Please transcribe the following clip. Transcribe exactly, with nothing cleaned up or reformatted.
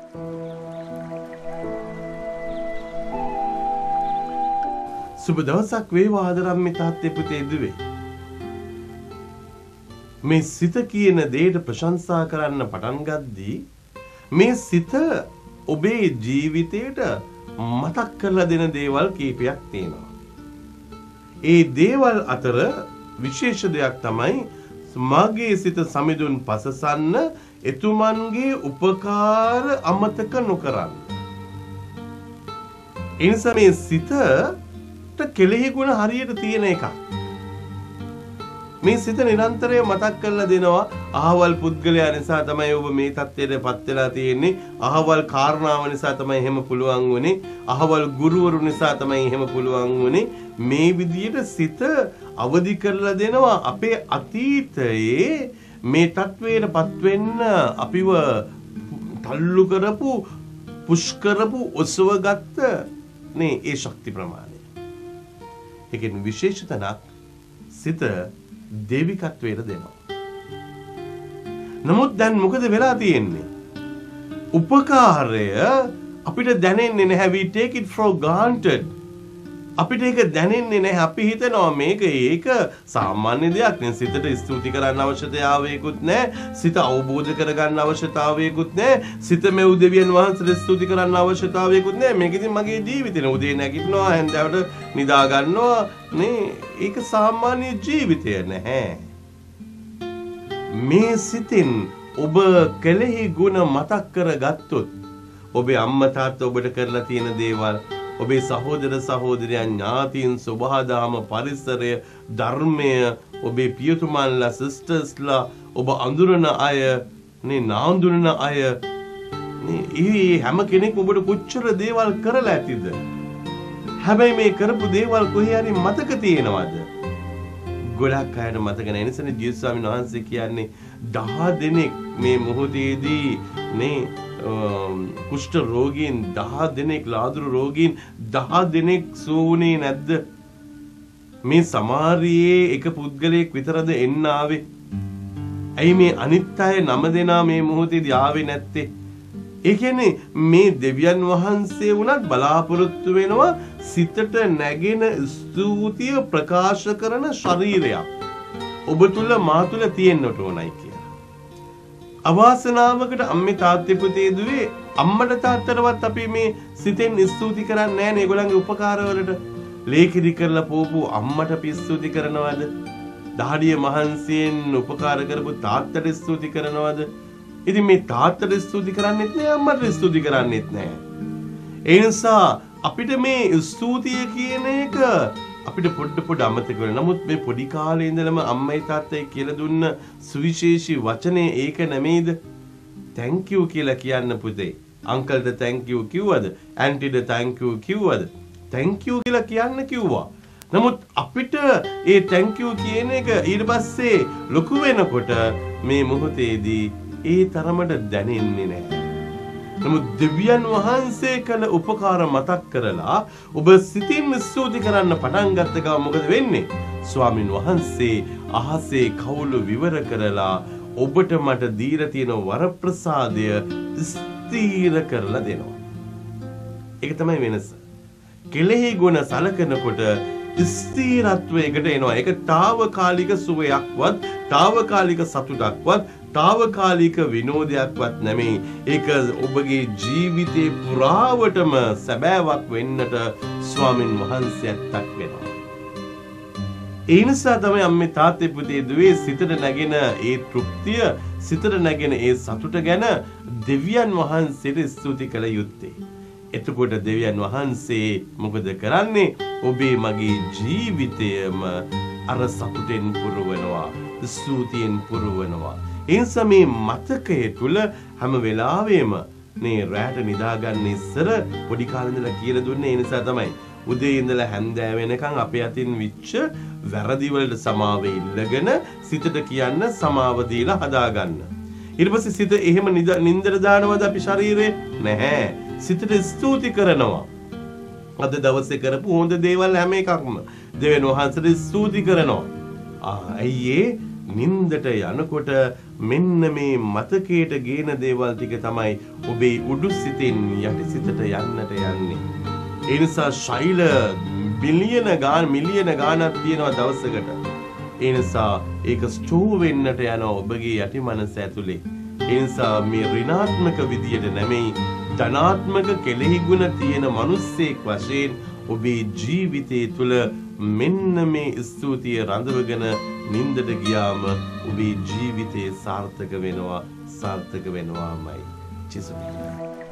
සුබ දවසක් වේවා ආදරම්මේ තාත්තේ පුතේ දුවේ. මේ සිත කියන දෙයට ප්‍රශංසා කරන්න පටන් ගද්දී මේ සිත ඔබේ ජීවිතයට මතක් කරලා දෙන දේවල් කීපයක් තියෙනවා. ඒ දේවල් අතර විශේෂ දෙයක් තමයි මගේ සිත සමිඳුන් පසසන්න එතුමන්ගේ උපකාර අමතක නොකරන්න. ඒ නිසා මේ සිතට කෙලෙහි ගුණ හරියට තියෙන එකක්. මේ සිත නිරන්තරයෙන් මතක් කරලා දෙනවා අහවල් පුද්ගලයා නිසා තමයි ඔබ මේ තත්ත්වයට පත් වෙලා තියෙන්නේ. අහවල් කාරණාව නිසා තමයි එහෙම පුළුවන් වුනේ. අහවල් ගුරුවරු නිසා තමයි එහෙම පුළුවන් වුනේ. මේ විදියට සිත අවදි කරලා දෙනවා අපේ අතීතයේ මේ තත්වයට පත් වෙන්න අපිව තල්ලු කරපු පුෂ් කරපු ඔසවගත්ත නේ ඒ ශක්ති ප්‍රමාණය. ඒකෙන් විශේෂ තැනක් සිත දේවිකත්වයට දෙනවා. නමුත් දැන් මොකද වෙලා තියෙන්නේ? උපකාරය අපිට දැනෙන්නේ නැහැ. we take it for granted. අපිට ඒක දැනෙන්නේ නැහැ. අපි හිතනවා මේක ඒක සාමාන්‍ය දෙයක් නේ. සිතට ස්තුති කරන්න අවශ්‍යතාවයකුත් නැහැ. සිත අවබෝධ කරගන්න අවශ්‍යතාවයකුත් නැහැ. සිත මේ උදවියන් වහන්සේට ස්තුති කරන්න අවශ්‍යතාවයකුත් නැහැ. මේක ඉතින් මගේ ජීවිතේ උදේ නැගිටිනවා හැන්දෑවට නිදා ගන්නවා නේ. ඒක සාමාන්‍ය ජීවිතය නැහැ. මේ සිතින් ඔබ කෙලෙහි ගුණ මතක් කරගත්තොත් ඔබේ අම්මා තාත්තා ඔබට කරලා තියෙන දේවල්, ඔබේ සහෝදර සහෝදරයන්, ඥාතීන්, සබහාදාම, පරිසරය, ධර්මය, ඔබේ පියතුමන්ලා, සිස්ටර්ස්ලා, ඔබ අඳුරන අය, නේ නාඳුනන අය, නේ ඒ හැම කෙනෙක්ම ඔබට කොච්චර දේවල් කරලා ඇතිද? හැබැයි මේ කරපු දේවල් කොහේ හරි මතක තියෙනවද? ගොඩක් අයට මතක නැහැ. එනිසානේ ජේසුස් ස්වාමීන් වහන්සේ කියන්නේ දහ දෙනෙක් මේ මොහොතේදී නේ කුෂ්ඨ රෝගීන් දහ දෙනෙක්, ලාදුරු රෝගීන් දහ දෙනෙක් සූනේ නැද්ද? මේ සමාරියේ එක පුද්ගලයෙක් විතරද එන්න ආවේ? ඇයි මේ අනිත් අය නම දෙනා මේ මොහොතේදී ආවේ නැත්තේ? ඒ කියන්නේ මේ දෙවියන් වහන්සේ වුණත් බලාපොරොත්තු වෙනවා සිතට නැගෙන ස්තුතිය ප්‍රකාශ කරන ශරීරයක් ඔබ තුල මා තුල තියෙන්නට ඕනයි කියලා. අවාසනාවකට අම්මේ තාත්තේ පුතේ දුවේ අම්මට තාත්තටවත් අපි මේ සිතෙන් ස්තුති කරන්නේ නැහැ නේ. ඒගොල්ලන්ගේ උපකාරවලට ලේකිරි කරලා පොපු අම්මට අපි ස්තුති කරනවද? දහඩිය මහන්සියෙන් උපකාර කරපු තාත්තට ස්තුති කරනවද? ඉතින් මේ තාත්තට ස්තුති කරන්නෙත් නෑ, අම්මට ස්තුති කරන්නෙත් නෑ. ඒ නිසා අපිට මේ ස්තුතිය කියන එක අපිට පොඩ පොඩ අමතක වෙනවා. නමුත් මේ පොඩි කාලේ ඉඳලම අම්මයි තාත්තයි කියලා දුන්න සුවිශේෂී වචනේ ඒක නෙමෙයිද? thank you කියලා කියන්න පුතේ. අංකල්ට thank you කිව්වද? ඇන්ටිට thank you කිව්වද? thank you කියලා කියන්න කිව්වා. නමුත් අපිට ඒ thank you කියන එක ඊට පස්සේ ලොකු වෙනකොට මේ මොහොතේදී ඒ තරමට දැනෙන්නේ නැහැ. නමුත් දෙවියන් වහන්සේ කළ උපකාර මතක් කරලා ඔබ සිතින් ස්තුති කරන්න පටන් ගත්ත ගමන් මොකද වෙන්නේ? ස්වාමින් වහන්සේ අහසේ කවුළු විවර කරලා ඔබට මට දීලා තියෙන වරප්‍රසාදය ස්ථීර කරලා දෙනවා. ඒක තමයි වෙනස. කෙලෙහි ගුණ සලකනකොට ස්ථීරත්වයකට එනවා. ඒක తాවකාලික සුවයක්වත්, తాවකාලික සතුටක්වත්, తాවකාලික විනෝදයක්වත් නෙමෙයි. ඒක ඔබගේ ජීවිතේ පුරාවටම සැබෑවක් වෙන්නට ස්වාමින් වහන්සේ ඇත්තක් වෙනවා. ඒ නිසා තමයි අම්මේ තාත්තේ පුතේ දුවේ සිතට නැගෙන ඒ තෘප්තිය, සිතට නැගෙන ඒ සතුට ගැන දෙවියන් වහන්සේට ස්තුති කළ යුත්තේ. එතකොට දෙවියන් වහන්සේ මොකද කරන්නේ? ඔබේ මගේ ජීවිතයම අර සතුටෙන් පුරවනවා, ස්තුතියෙන් පුරවනවා. ඒ නිසා මේ මතකය තුල හැම වෙලාවෙම මේ රැට නිදාගන්න ඉස්සර පොඩි කාලේ ඉඳලා කියලා දුන්නේ. ඒ නිසා තමයි උදේ ඉඳලා හැන්දෑ වෙනකන් අපේ අතින් විච්ච වැරදි වලට සමාව ඉල්ලගෙන සිතට කියන්න සමාව දීලා හදාගන්න. ඊට පස්සේ සිත එහෙම නින්දට දානවද අපි ශරීරේ? නැහැ. සිතට ස්තුති කරනවා. අද දවසේ කරපු හොඳ දේවල් හැම එකක්ම දෙවියන් වහන්සේට ස්තුති කරනවා. ආ අයියේ නින්දට යනකොට මෙන්න මේ මතකයට ගේන දේවල් ටික තමයි ඔබේ උඩු සිතෙන් යටි සිතට යන්නට යන්නේ. ඒ නිසා ශෛල බිලියන ගාන මිලියන ගානක් තියෙනවා දවසකට. ඒ නිසා ඒක ස්ටෝර් වෙන්නට යනවා ඔබගේ යටි මනස ඇතුලේ. ඒ නිසා මේ ඍණාත්මක විදියට නෙමෙයි ධනාත්මක කෙලෙහි ගුණ තියෙන මිනිස්සෙක් වශයෙන් ඔබේ ජීවිතය තුළ මෙන්න මේ ස්තුතිය රඳවගෙන නින්දට ගියාම ඔබේ ජීවිතේ සාර්ථක වෙනවා සාර්ථක වෙනවාමයි. ජෙසුස්